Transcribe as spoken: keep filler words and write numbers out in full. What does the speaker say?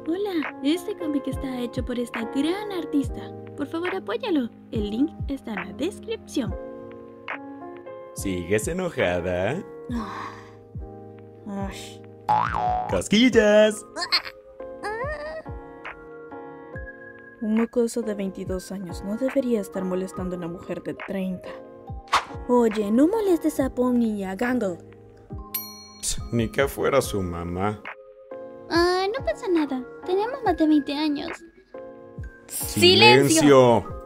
Hola, este cómic está hecho por esta gran artista. Por favor, apóyalo. El link está en la descripción. ¿Sigues enojada? Ay. ¡Cosquillas! Un mocoso de veintidós años no debería estar molestando a una mujer de treinta. Oye, no molestes a Pony y a Gangle. Ni que fuera su mamá. Ah, no pasa nada. Tenemos más de veinte años. ¡Silencio!